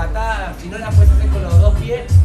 patada, si no la puedes hacer con los dos pies,